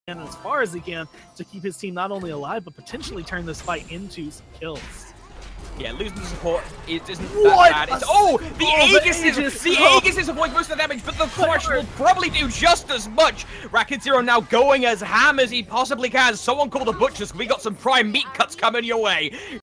as far as he can to keep his team not only alive, but potentially turn this fight into some kills. Yeah, losing the support it isn't that bad. It's, the Aegises avoid most of the damage, but the Flash will probably do just as much. Racket Zero now going as ham as he possibly can. Someone call the butchers. We got some prime meat cuts coming your way.